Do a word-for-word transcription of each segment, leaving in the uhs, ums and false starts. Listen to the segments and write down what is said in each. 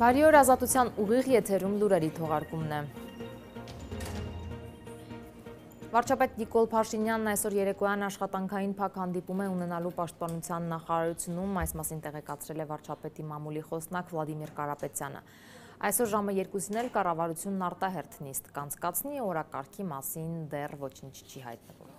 Բարի օր, Ազատության ուղիղ եթերում լուրերի թողարկումն է։ Վարչապետ Նիկոլ Փաշինյանն այսօր երեկոյան աշխատանքային փակ հանդիպում է ունենալու Պաշտպանության նախարարությունում, այս մասին տեղեկացրել է վարչապետի մամուլի խոսնակ Վլադիմիր Կարապետյանը։ Այսօր ժամը երկուսին էլ կառավարությունն արտահերթ նիստ կանցկացնի, օրակարգի մասին դեռ ոչինչ չի հայտնվում։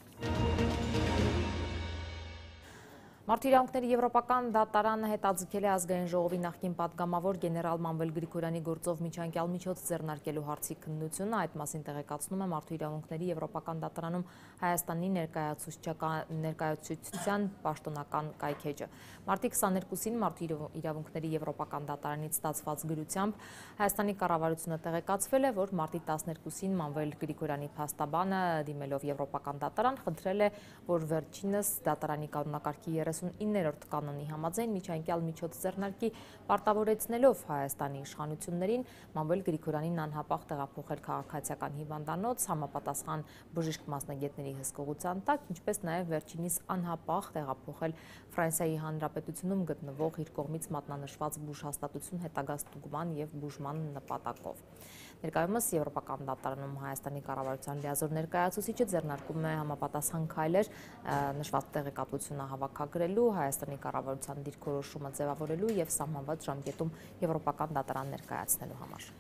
Մարդու իրավունքների եվրոպական դատարանը հետաձգել է ազգային ժողովի նախկին պատգամավոր գեներալ Մանվել Գրիգորյանի գործով միջանկյալ միջոց ձեռնարկելու հարցի քննությունը, այդ մասին տեղեկացնում է Մարդու իրավունքների եվրոպական դատարանում Հայաստանի ներկայացուցչության պաշտոնական կայքէջը։ Մարտի քսաներկուսին Մարդու իրավունքների եվրոպական դատարանից ստացված գրությամբ Հայաստանի կառավարությունը տեղեկացվել է, որ մարտի տասներկուսին Մանվել Գրիգորյանի փաստաբանը դիմելով եվրոպական դատարան խնդրել է, որ վերջինս դատարանի կանոնակարգի երեսունիններորդ կանոնի համաձայն միջանկյալ միջոց ձեռնարկի, պարտավորեցնելով Հայաստանի իշխանություններին Մանվել Գրիգորյանին անհապաղ տեղափոխել քաղաքացիական հիվանդանոց, համապատասխան բժիշկ մասնագետների հսկողության տակ, ինչպես նաև վերջինիս անհապաղ տեղափոխել Ֆրանսիայի Հանրապետությունում գտնվող իր կողմից մատնանշված բուժհաստատություն հետագա ստուգման և բուժման նպատակով։ Ներկայումս Եվրոպական դատարանում Հայաստանի կառավարության լիազոր ներկայացուցիչը ձեռնարկում է համապատասխան քայլեր նշված տեղեկատվությունը հավաքագրելու, Հայաստանի կառավարության դիրքորոշումը ձևավորելու և սահմանված ժամկետում Եվրոպական դատարան ներկայացնելու համար։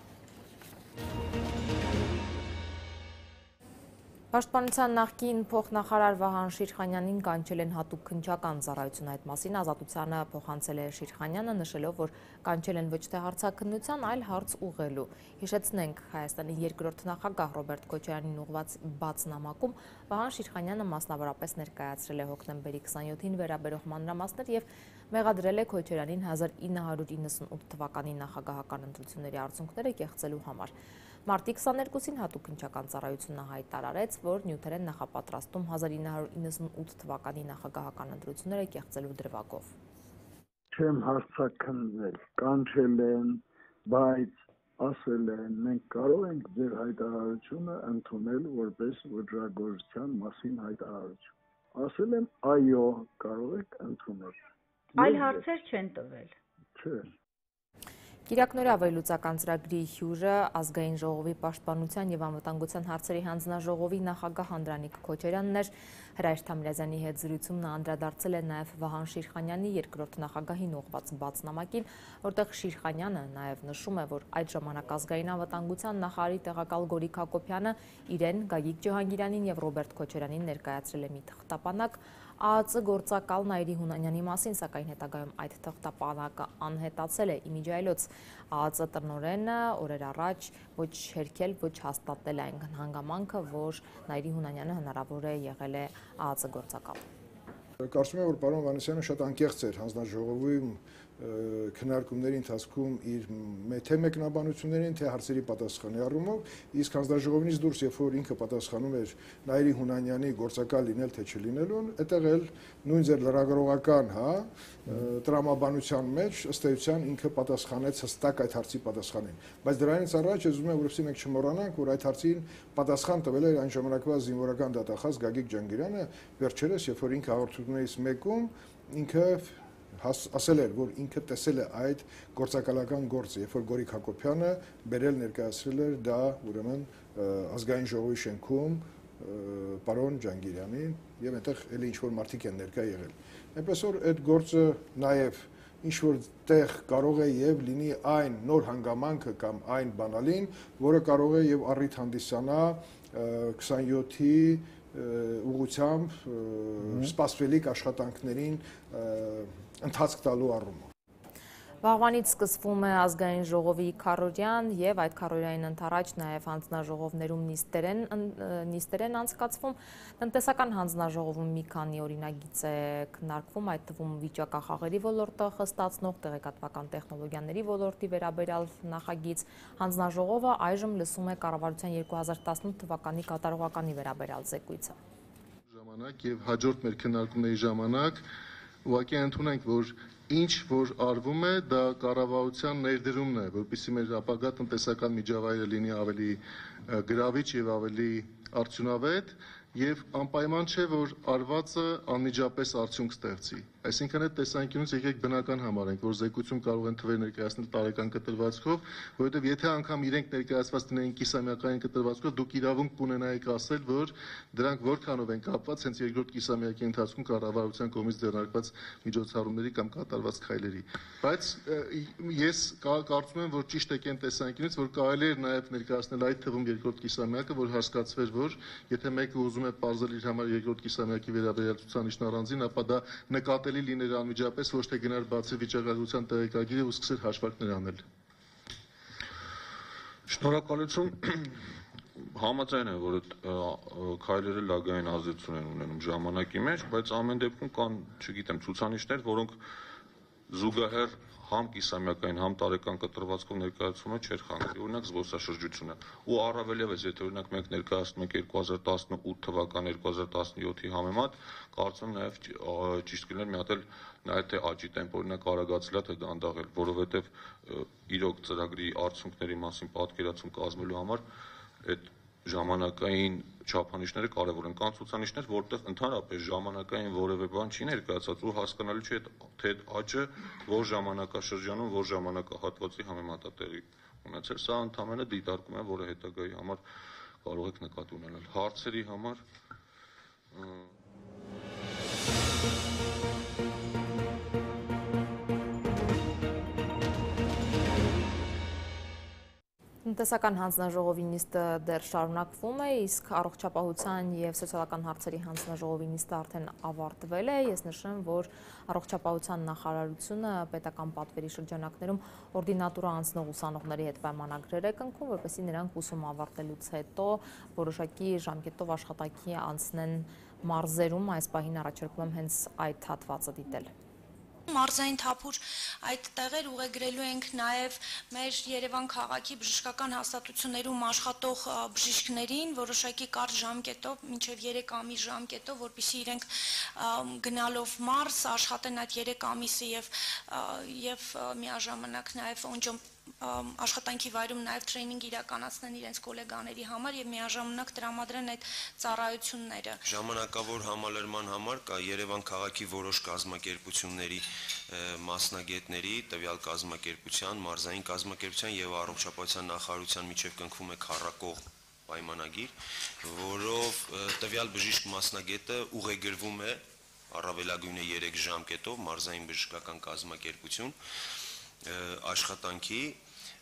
Պաշտպանության նախկին փոխնախարար Վահան Շիրխանյանին կանչել են հատուկ քննչական ծառայություն, այդ մասին Ազատությանը փոխանցել է Շիրխանյանը, նշելով, որ կանչել են ոչ թե հարցաքննության, այլ հարց ուղղելու։ Հիշեցնենք, Հայաստանի երկրորդ նախագահ Ռոբերտ Քոչարյանին ուղղված բաց նամակում Վահան Շիրխանյանը մասնավորապես ներկայացրել է հոկտեմբերի քսանյոթին վերաբերող մանրամասներ և մեղադրել է Քոչարյանին հազար ինը հարյուր իննսունութ թվականի նախագահական ընտրությունների արդյունքները կեղծելու համար։ Մարտի քսաներկուսին հատուկ քննչական ծառայությունը հայտարարեց, որ նյութեր են նախապատրաստում հազար ինը հարյուր իննսունութ թվականի նախագահական ընտրությունները կեղծելու դրվագով։ Չեմ հարցաքննել, կանչել են, բայց ասել են, մենք կարող ենք ձեր հայտարարությունը ընդունել որպես ոճրագործության մասին հայտարարություն։ Ասել են, այո, կարող եք ընդունել։ Այլ հարցեր չեն տվել։ Չէ։ Կիրակնօրյա վերլուծական ծրագրի հյուրը ազգային ժողովի պաշտպանության և անվտանգության հարցերի հանձնաժողովի նախագահ Անդրանիկ Քոչարյանն էր։ Հրայր Թամիրազյանի հետ զրույցում նա անդրադարձել է նաև Վահան Շիրխանյանի երկրորդ նախագահին ուղղված բաց նամակին, որտեղ Շիրխանյանը նաև նշում է, որ այդ ժամանակ ազգային անվտանգության նախարարի տեղակալ Գորիկ Հակոբյանը իրեն, Գագիկ Ջհանգիրյանին և Ռոբերտ Քոչարյանին ներկայացրել է մի թղթապանակ ԱԱԾ գործակալ Նայիրի Հունանյանի մասին, սակայն հետագայում այդ թղթապանակը անհետացել է իմիջիայլոց։ ԱԱԾ տնօրենը օրեր առաջ ոչ հերքել, ոչ հաստատել այն հանգամանքը, որ Նայիրի Հունանյանը հնարավոր է եղել է ԱԱԾ գործակալ։ Կարծում եմ, որ պարոն Վանեսյանը շատ անկեղծ էր հանձնաժողովում քննարկումների ընթացքում իր թե մեկնաբանություններին, թե հարցերի պատասխանի առումով, իսկ հանձնաժողովից դուրս, երբ որ ինքը պատասխանում էր Նայիրի Հունանյանի գործակալ լինել թե չլինելուն, այդտեղ էլ նույն ձեր լրագրողական, հա, տրամաբանության մեջ ըստ էության ինքը պատասխանեց հստակ այդ հարցի պատասխանին։ Բայց դրանից առաջ ես ուզում եմ, որովհետեւ մենք չմոռանանք, որ այդ հարցին պատասխան տվել էր այն ժամանակվա զինվորական դատախազ Գագիկ Ջհանգիրյանը, վերջերս, երբ որ ինքը հաղորդություններից մեկում ինքը ասել էր, որ ինքը տեսել է այդ գործակալական գործը, երբ որ Գորիկ Հակոբյանը բերել ներկայացրել էր դա ուրեմն ազգային ժողովի շենքում պարոն Ջհանգիրյանին եւ այնտեղ էլի ինչ-որ մարդիկ են ներկա եղել։ Այնպես որ այդ գործը նաեւ ինչ-որ տեղ կարող է եւ լինի այն նոր հանգամանքը կամ այն բանալին, որը կարող է եւ առիթ հանդիսանա քսանյոթի ուղղությամբ սպասվելիք աշխատանքներին ընթացք տալու առումով։ Վաղվանից սկսվում է ազգային ժողովի քառօրյան և այդ քառօրյային ընդառաջ նաև հանձնաժողովներում նիստեր են անցկացվում։ Տնտեսական հանձնաժողովում մի քանի օրինագիծ է քննարկվում, այդ թվում վիճակախաղերի ոլորտը խստացնող, տեղեկատվական տեխնոլոգիաների ոլորտի վերաբերյալ նախագիծ։ Հանձնաժողովը այժմ լսում է կառավարության երկու հազար տասնութ թվականի կատարողականի վերաբերյալ զեկույցը։ Ժամանակ եւ հաջորդ մեր քննարկումների ժամանակ ուղղակի ընդունենք, որ ինչ որ արվում է, դա կառավարության ներդրումն է, որպեսզի մեր ապագա տնտեսական միջավայրը լինի ավելի գրավիչ եւ ավելի արդյունավետ եւ անպայման չէ, որ արվածը անմիջապես արդյունք ստեղծի։ Այսինքն այդ տեսանկյունից եկեք բնական համարենք, որ զեկույցում կարող են թվեր ներկայացնել տարեկան կտրվածքով, որովհետև եթե անգամ իրենք ներկայացված լինեին կիսամյակային կտրվածքով, դուք իրավունք կունենայիք ասել, որ դրանք որքանով են կապված հենց երկրորդ կիսամյակի ընթացքում կառավարության կողմից ձեռնարկված միջոցառումների կամ կատարված քայլերի։ Բայց ես կարծում եմ, որ ճիշտ եք այն տեսանկյունից, որ կարելի էր նաև ներկայացնել այդ թվում երկրորդ կիսամյակը, որ հասկացվեր, որ եթե մեկը ուզում է պարզել իր համար երկրորդ կիսամյակի վերաբերյալ ցուցանիշն առանձին, ապա դա նկատելի լիներ անմիջապես, ոչ թե գնար բացի վիճակագրության տեղեկագիրը ու սկսեր հաշվարկներ անել։ Շնորհակալություն։ Համաձայն եմ, որ այդ քայլերը լագային ազդեցություն են ունենում ժամանակի մեջ, բայց ամեն դեպքում կան, չգիտեմ, ցուցանիշներ, որոնք զուգահեռ համ կիսամյակային, համ տարեկան կտրվածքով ներկայացումը չէր խանգարի, օրինակ զբոսաշրջությունը։ Ու առավել ևս, եթե օրինակ մենք ներկայացնում ենք երկու հազար տասնութ թվական երկու հազար տասնյոթի համեմատ, կարծում եմ նաև ճիշտ կլիներ մի հատ էլ նայել թե աճի տեմպը օրինակ արագացել է թե դանդաղել, որովհետև իրոք ծրագրի արդյունքների մասին պատկերացում կազմելու համար այդ ժամանակային չափանիշները կարևոր են, կան ցուցանիշներ, որտեղ ընդհանրապես ժամանակային որևէ բան չի ներկայացած ու հասկանալի չէ թե աճը որ ժամանակաշրջանում, որ ժամանակահատվածի համեմատ է տեղի ունեցել, սա ընդհանրապես դիտարկում է, որը հետագայի համար կարող եք նկատի ունենալ։ Հարցերի համար Տնտեսական հանձնաժողովի նիստը դեռ շարունակվում է, իսկ առողջապահության և սոցիալական հարցերի հանձնաժողովի նիստը արդեն ավարտվել է։ Ես նշեմ, որ առողջապահության նախարարությունը պետական պատվերի շրջանակներում օրդինատուրա անցնող ուսանողների հետ պայմանագրեր է կնքում, որպեսզի նրանք ուսում ավարտելուց հետո որոշակի ժամկետով աշխատանքի անցնեն մարզերում, այս պահին առաջարկում եմ հենց այդ հատվածը դիտել։ Մարզային թափուր այդ տեղեր ուղեգրելու ենք նաև մեր Երևան քաղաքի բժշկական հաստատություններում աշխատող բժիշկներին որոշակի կարճ ժամկետով, մինչև երեք ամիս ժամկետով, որպեսզի իրենք գնալով մարզ աշխատեն այդ երեք ամիսը եւ եւ միաժամանակ նաև օնջոմ աշխատանքի վայրում նաև տրեյնինգ իրականացնեն իրենց գոլեգաների համար եւ միաժամանակ տրամադրեն այդ ծառայությունները։ Ժամանակավոր համալրման համար կա Երևան քաղաքի որոշ կազմակերպությունների մասնագետների, տվյալ կազմակերպության, մարզային կազմակերպության եւ առողջապահության նախարարության միջև կնքվում է քառակող պայմանագիր, որով տվյալ բժիշկ մասնագետը ուղեգրվում է առավելագույնը երեք ժամկետով մարզային բժշկական կազմակերպություն աշխատանքի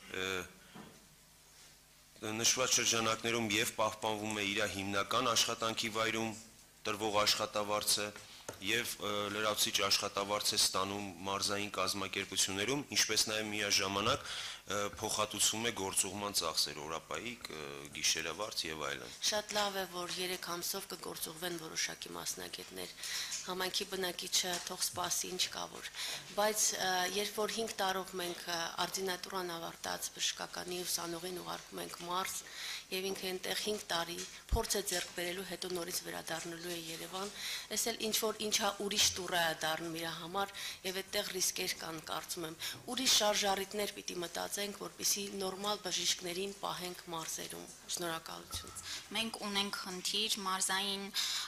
նշված շրջանակներում եւ պահպանվում է իր հիմնական աշխատանքի վայրում տրվող աշխատավարձը եւ լրացուցիչ աշխատավարձ է ստանում մարզային կազմակերպություններում, ինչպես նաեւ միաժամանակ փոխհատուցվում է գործուղման ծախսեր, օրապայիկ, գիշերավարձ եւ այլն։ Շատ լավ է, որ երեք ամսով կգործուղվեն որոշակի մասնագետներ, համայնքի բնակիչը թող սպասի, ինչ կա որ, բայց երբ որ հինգ տարով մենք արդինատուրան ավարտած բժշկականի ուսանողին ուղարկում ենք մարզ եւ ինքը այնտեղ հինգ տարի փորձ է ձեռք բերելու, հետո նորից վերադառնալու է Երևան, այս էլ ինչ որ ինչա ուրիշ տուրա է դառնում իր համար եւ այդտեղ ռիսկեր կան, կարծում եմ, ուրիշ շարժառիթներ պիտի մտածենք, որպեսզի նորմալ բժիշկներին պահենք մարզերում։ Շնորհակալություն։ Մենք ունենք խնդիր, մարզային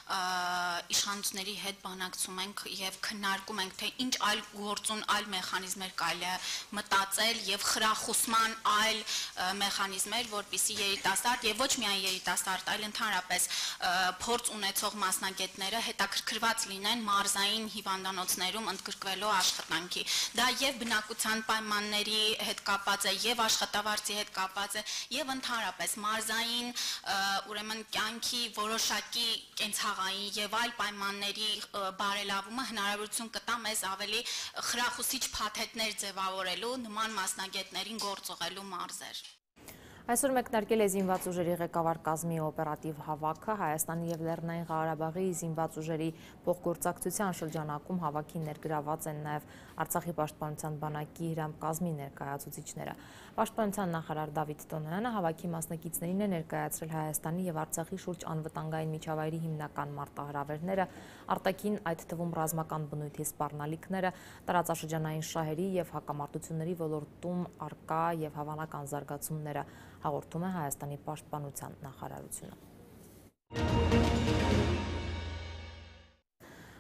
իշխանությունների հետ բանակցում ենք եւ քննարկում ենք, թե ինչ այլ գործուն, այլ մեխանիզմեր կարելի է մտածել եւ խրախուսման այլ մեխանիզմեր, որպեսզի երիտասարդ եւ ոչ միայն երիտասարդ, այլ ընդհանրապես փորձ ունեցող մասնագետները հետաքրքրված լինեն մարզային հիվանդանոցներում ընդգրկվելու աշխատանքի։ Դա եւ բնակության պայմանների հետ կապված է, եւ աշխատավարձի հետ կապված է, եւ ընդհանրապես մարզային ուրեմն կյանքի որոշակի կենցաղային եւ այլ պայմանների բարելավումը հնարավորություն կտա մեզ ավելի խրախուսիչ փաթեթներ ձևավորելու, նման մասնագետներին գործողելու մարզեր։ Այսօր մեկնարկել է զինված ուժերի ղեկավար կազմի օպերատիվ հավաքը Հայաստանի եւ Լեռնային Ղարաբաղի զինված ուժերի փոխգործակցության շրջանակում հավաքին ներգրաված են նաեւ Արցախի պաշտպանության բանակի հրաмкազմի ներկայացուցիչները։ Պաշտպանության նախարար Դավիթ Տոնոյանը հավաքի մասնակիցներին է ներկայացրել Հայաստանի եւ Արցախի շուրջ անվտանգային միջավայրի հիմնական մարտահրավերները, արտաքին այդ թվում ռազմական բնույթի սպառնալիքները, տարածաշրջանային շահերի եւ հակամարտությունների ոլորտում արկա եւ հավանական զարգացումները, հաղորդում է Հայաստանի պաշտպանության նախարարությունը։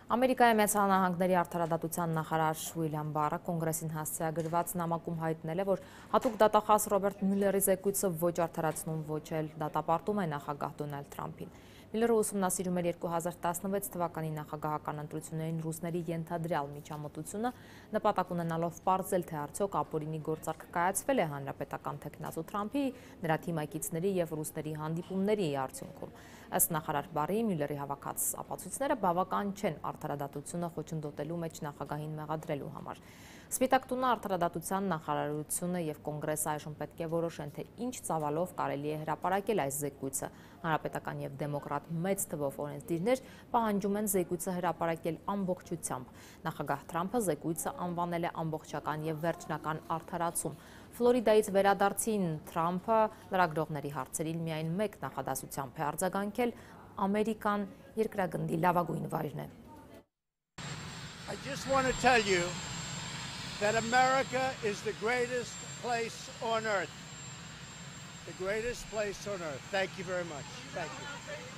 Ամերիկայի Միացյալ Նահանգների արդարադատության նախարար Ուիլյամ Բարը կոնգրեսին հասցեագրված նամակում հայտնել է, որ հատուկ դատախազ Ռոբերտ Մյուլլերի զեկույցը ոչ արդարացնում, ոչ էլ դատապարտում է նախագահ Դոնալդ Թրամփին։ Մյուլլերը ուսումնասիրում էր երկու հազար տասնվեց թվականի նախագահական ընտրություններին ռուսների ենթադրյալ միջամտությունը, նպատակ ունենալով պարզել, թե արդյոք ապօրինի գործարք կայացվել է հանրապետական թեկնածու Թրամփի, նրա թիմակիցների և ռուսների հանդիպումների արդյունքում։ Ըստ նախարար Բարի, Մյուլլերի հավաքած ապացույցները բավական չեն արդարադատությունը խոչընդոտելու մեջ նախագահին մեղադրելու համար։ Սպիտակ տունը, արդարադատության նախարարությունը և կոնգրեսը այժմ պետք է որոշեն, թե ինչ ծավալով կարելի է հրապարակել այս զեկույցը։ Հանրապետական և դեմոկրատ մեծ թվով օրենսդիրներ պահանջում են զեկույցը հրապարակել ամբողջությամբ։ Նախագահ Թրամփը զեկույցը անվանել է ամբողջական և վերջնական արդարացում։ Ֆլորիդայից վերադարձին Թրամփը լրագրողների հարցերին միայն մեկ նախադասությամբ է արձագանքել՝ Ամերիկան երկրագնդի լավագույն վայրն է։ I just want to tell you that America is the greatest place on earth. The greatest place on earth. Thank you very much. Thank you.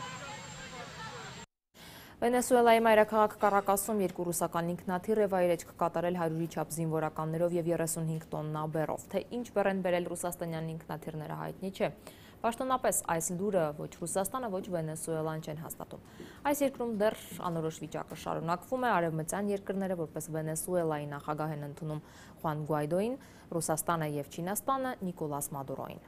Վենեսուելայի մայրաքաղաք Կարակասում երկու ռուսական ինքնաթիռ է վայրէջք կատարել հարյուրի չափ զինվորականներով և երեսունհինգ տոննա բեռով։ Թե ինչ բեռ են բերել ռուսաստանյան ինքնաթիռները հայտնի չէ։ Պաշտոնապես այս լուրը ոչ Ռուսաստանը, ոչ Վենեսուելան չեն հաստատում։ Այս երկրում դեռ անորոշ վիճակը շարունակվում է, արևմտյան երկրները որպես Վենեսուելայի նախագահ են ընդունում Խուան Գուայդոին, Ռուսաստանը և Չինաստանը Նիկոլաս Մադուրոին։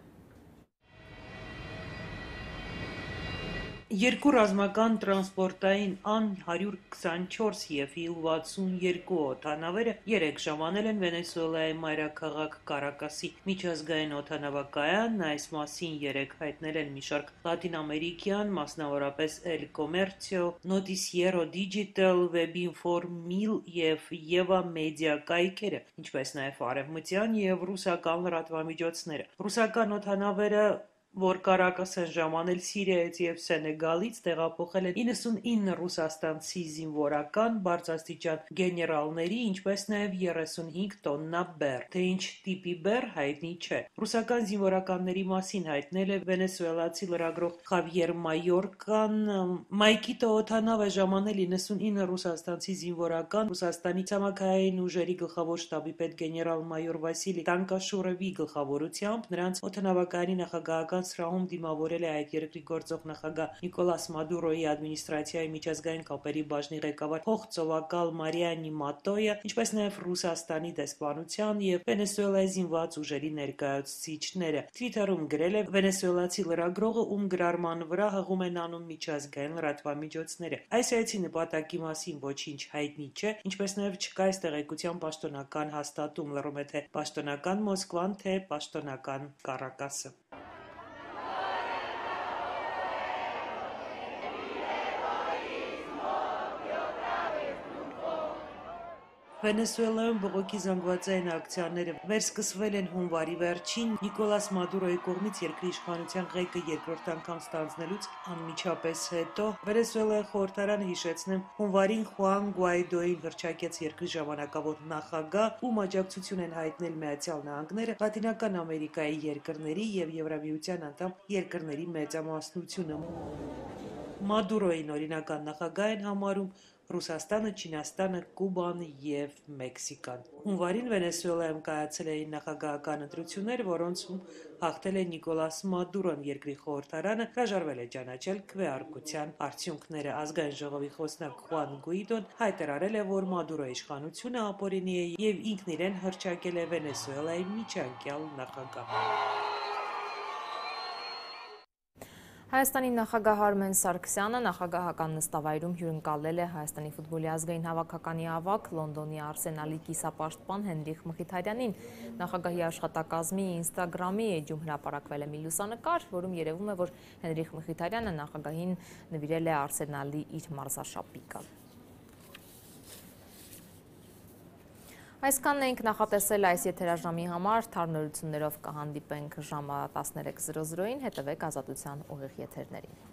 Երկու ռազմական տրանսպորտային Ան հարյուր քսանչորս և Իլ վաթսունյոթ օդանավերը երեկ ժամանել են Վենեսուելայի մայրաքաղաք Կարակասի միջազգային օդանավակայանն, այս մասին երեկ հայտնել են մի շարք լատինամերիկյան, մասնավորապես El Comercio, Noticiero Digital, Webinformil և Eva Media կայքերը, ինչպես նաև արևմտյան և ռուսական լրատվամիջոցները։ Ռուսական օդանավերը, որ Կարակաս են ժամանել Սիրիայից և Սենեգալից, տեղափոխել են իննսունինը ռուսաստանցի զինվորական, բարձրաստիճան գեներալների, ինչպես նաև երեսունհինգ տոննա բեռ։ Թե ինչ տիպի բեռ հայտնի չէ։ Ռուսական զինվորականների մասին հայտնել է վենեսուելացի լրագրող Խավիեր Մայորկան։ Մայկիտո օդանավ է ժամանել իննսունինը ռուսաստանցի զինվորական, Ռուսաստանի ցամաքային ուժերի գլխավոր շտաբի պետ գեներալ-մայոր Վասիլի Տանկաշուրովի գլխավորությամբ նրանց օդանավակայանի նախագահական սրահում դիմավորել է այդ երկրի գործող նախագահ Նիկոլաս Մադուրոյի ադմինիստրացիայի միջազգային կապերի բաժնի ղեկավար փոխծովակալ Մարիանի Մատոյը, ինչպես նաև Ռուսաստանի դեսպանության և Վենեսուելայի զինված ուժերի ներկայացուցիչները։ Թվիթերում գրել է վենեսուելացի լրագրողը, ում գրառման վրա հղում են անում միջազգային լրատվամիջոցները։ Այս այցի նպատակի մասին ոչինչ հայտնի չէ, ինչպես նաև չկա այս տեղեկության պաշտոնական հաստատում, լռում է թե պաշտոնական Մոսկվան, թե պաշտոնական Կարակասը։ Վենեսուելայում բողոքի զանգվածային ակցիաները վերսկսվել են հունվարի վերջին, Նիկոլաս Մադուրոյի կողմից երկրի իշխանության ղեկը երկրորդ անգամ ստանձնելուց անմիջապես հետո։ Վենեսուելայի խորհրդարանը, հիշեցնեմ, հունվարին Խուան Գուայդոին հռչակեց երկրի ժամանակավոր նախագահ, ում աջակցություն են հայտնել Միացյալ Նահանգները, Լատինական Ամերիկայի երկրների և Եվրամիության անդամ երկրների մեծամասնությունը։ Մադուրոյին օրինական նախագահ են համարում Ռուսաստանը, Չինաստանը, Կուբան և Մեքսիկան։ Հունվարին Վենեսուելայում կայացել էին նախագահական ընտրություններ, որոնցում հաղթել է Նիկոլաս Մադուրոն, երկրի խորհրդարանը հրաժարվել է ճանաչել քվեարկության արդյունքները։ Ազգային ժողովի խոսնակ Խուան Գուիդոն հայտարարել է, որ Մադուրոյի իշխանությունը ապօրինի է և ինքն իրեն հռչակել է Վենեսուելայի միջանկյալ նախագահ։ Հայաստանի նախագահ Արմեն Սարգսյանը նախագահական նստավայրում հյուրընկալել է Հայաստանի ֆուտբոլի ազգային հավաքականի ավագ Լոնդոնի Արսենալի կիսապաշտպան Հենրիխ Մխիթարյանին։ Նախագահի աշխատակազմի ինստագրամի էջում հրապարակվել է մի լուսանկար, որում երևում է, որ Հենրիխ Մխիթարյանը նախագահին նվիրել է Արսենալի իր մարզաշապիկը։ Այսքանն ենք նախատեսել այս եթերաժամի համար, թարմ նորություններով կհանդիպենք ժամը տասներեք զրո զրոյին, հետևեք Ազատության ուղիղ եթերներին։